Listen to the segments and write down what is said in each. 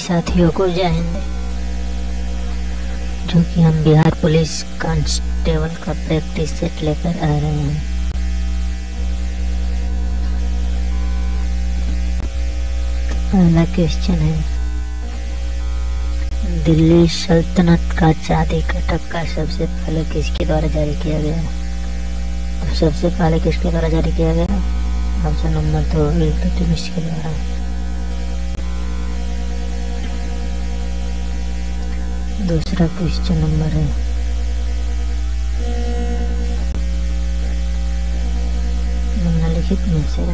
साथियों को जय हिंद। जो कि हम बिहार पुलिस कांस्टेबल का प्रैक्टिस सेट लेकर आ रहे हैं। पहला क्वेश्चन है, दिल्ली सल्तनत का चांदी का टक्का सबसे पहले किसके द्वारा जारी किया गया? तो सबसे पहले किसके द्वारा जारी किया गया? ऑप्शन नंबर 2 इल्तुतमिश के द्वारा। दूसरा क्वेश्चन नंबर है, निम्नलिखित में से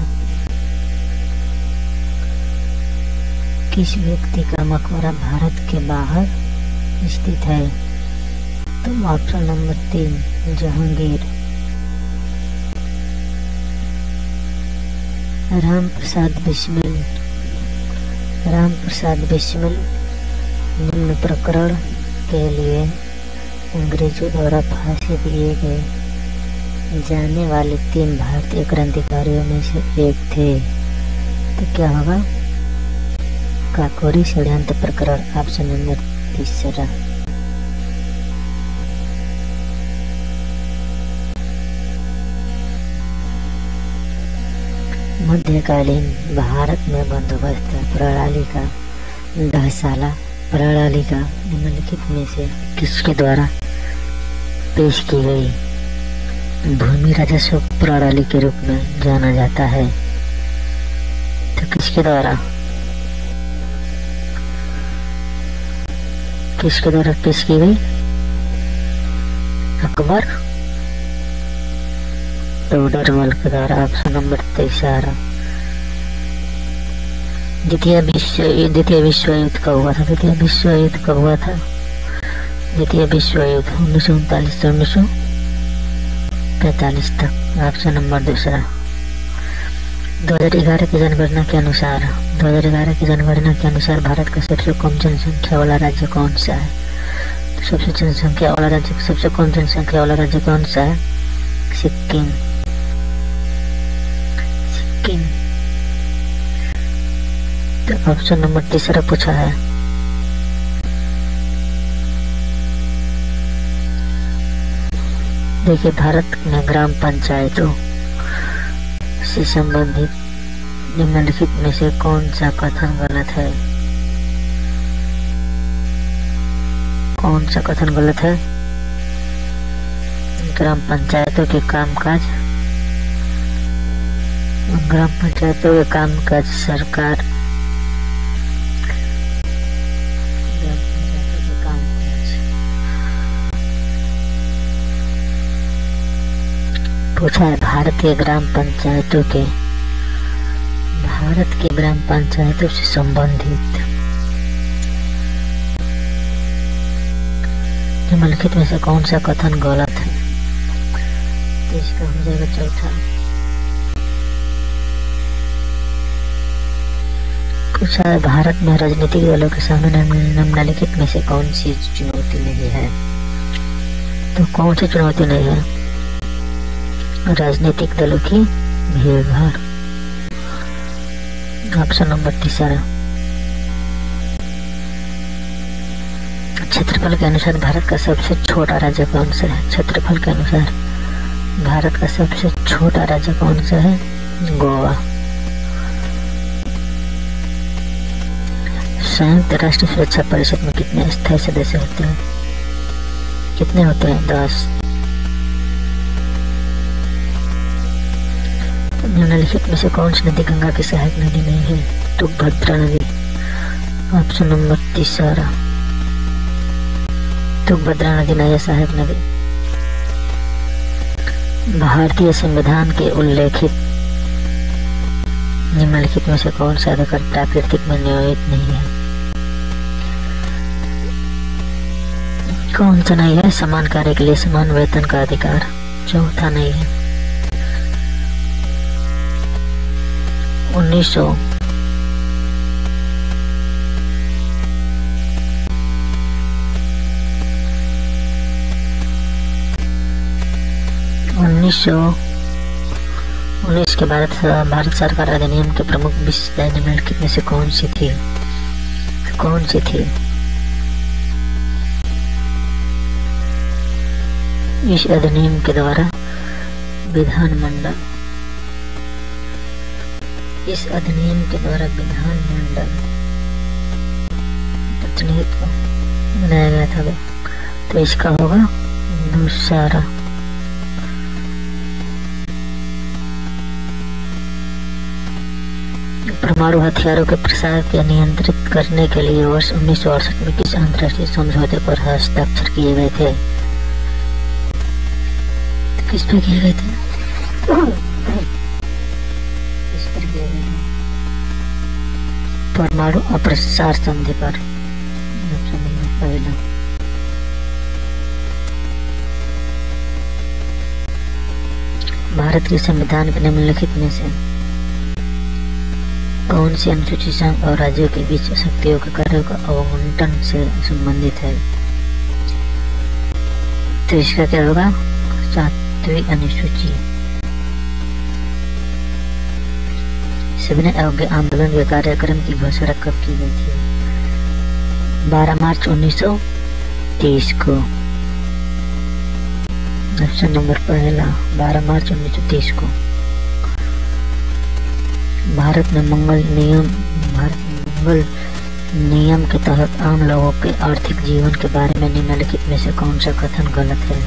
किस व्यक्ति का मकबरा भारत के बाहर स्थित है? तो ऑप्शन नंबर 3 जहांगीर। राम प्रसाद बिस्मिल निम्न प्रकरण के लिए अंग्रेजों द्वारा फांसी दिए गए जाने वाले 3 भारतीय क्रांतिकारियों में से एक थे। तो क्या होगा? काकोरी षड्यंत्र प्रकरण, ऑप्शन नंबर 3। मध्यकालीन भारत में बंदोबस्त प्रणाली का ढांचाला प्रणाली का निम्नलिखित में से किसके द्वारा पेश की गई भूमि राजस्व प्रणाली के रूप में जाना जाता है? तो किसके द्वारा पेश की गई? अकबर टोडरमल के द्वारा, ऑप्शन नंबर 3। द्वितीय विश्व युद्ध कब हुआ था? द्वितीय विश्व युद्ध 1939 से 1945 तक, ऑप्शन नंबर 2। 2011 की जनगणना के अनुसार भारत का सबसे कम जनसंख्या वाला राज्य कौन सा है? तो सबसे कम जनसंख्या वाला राज्य कौन सा है? सिक्किम। तो ऑप्शन नंबर 3 पूछा है। देखिए, भारत में ग्राम पंचायतों से संबंधित निम्नलिखित में से कौन सा कथन गलत है? ग्राम पंचायतों के कामकाज सरकार पूछा है। भारत के ग्राम पंचायतों से संबंधित निम्नलिखित में से कौन सा कथन गलत है? तो इसका हो जाएगा 4था। पूछा है, भारत में राजनीतिक दलों के सामने निम्नलिखित में से कौन सी चुनौती नहीं है? तो कौन सी चुनौती नहीं है? राजनीतिक दलों की भीड़-भाड़, ऑप्शन नंबर 3। क्षेत्रफल के अनुसार भारत का सबसे छोटा राज्य कौन सा है? क्षेत्रफल के अनुसार भारत का सबसे छोटा राज्य कौन सा है? गोवा। संयुक्त राष्ट्र सुरक्षा परिषद में कितने स्थायी सदस्य होते हैं? कितने होते हैं? 10। निम्नलिखित में से कौन सी नदी गंगा की सहायक नदी नहीं है? तुंगभद्रा नदी, ऑप्शन नंबर 3। तुंगभद्रा नदी नहीं है सहायक नदी। भारतीय संविधान के उल्लेखित निम्नलिखित में से कौन सा अधिकार प्राकृतिक में नियोजित नहीं है? कौन सा नहीं है? समान कार्य के लिए समान वेतन का अधिकार। 4था नहीं है। 1919 के भारत सरकार अधिनियम के प्रमुख विशेषताएं निम्नलिखित में से कौन सी थी? कौन सी थी? इस अधिनियम के द्वारा विधानमंडल, इस अधिनियम के द्वारा विधानमंडल प्रतिनिधित्व बनाया गया था। तो इसका होगा दूसरा। परमाणु हथियारों के प्रसार को नियंत्रित करने के लिए वर्ष 1968 में किस अंतर्राष्ट्रीय समझौते पर हस्ताक्षर किए गए थे? तो किस पर किए गए थे? किस पर किए गए थे? परमाणु अप्रसार संधि पर। पहला भारत के संविधान के निम्नलिखित में से कौन सी अनुसूची संघ और राज्यों के बीच शक्तियों के कार्यों का आवंटन से संबंधित है? तो इसका क्या होगा? 7वीं अनुसूची। सविनय अवज्ञा आंदोलन के कार्यक्रम की घोषणा कब की गई थी? 12 मार्च 1930 को। ऑप्शन नंबर पहला 12 मार्च 1930 को। भारत में मंगल नियम के तहत आम लोगों के आर्थिक जीवन के बारे में निम्नलिखित में से कौन सा कथन गलत है?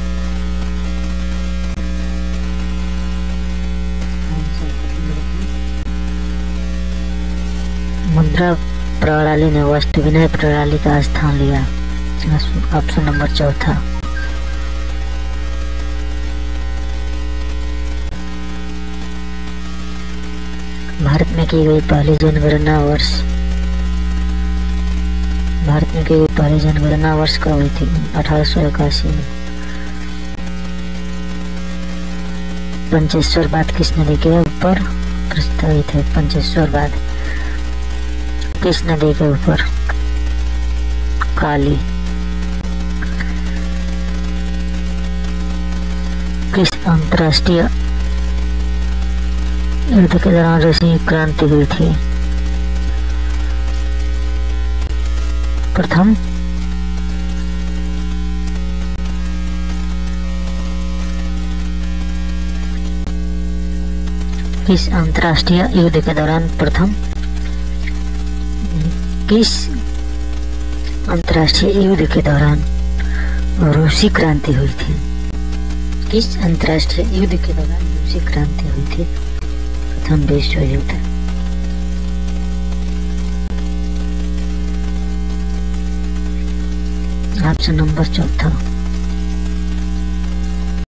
मुद्रा प्रणाली ने वस्तु विनिमय प्रणाली का स्थान लिया। ऑप्शन नंबर चौथा। भारत में की गई पहली जनगणना वर्ष, भारत में की गई पहली जनगणना वर्ष कब हुई थी? 1881 में। पंचेश्वर बांध किस नदी के ऊपर प्रस्तावित है? पंचेश्वर बांध किस नदी के ऊपर? काली। किस अंतरराष्ट्रीय युद्ध के दौरान रूसी क्रांति हुई थी? प्रथम किस अंतरराष्ट्रीय युद्ध के दौरान किस अंतरराष्ट्रीय युद्ध के दौरान रूसी क्रांति हुई थी? किस अंतरराष्ट्रीय युद्ध के दौरान रूसी क्रांति हुई थी? प्रथम विश्व युद्ध। ऑप्शन नंबर चौथा।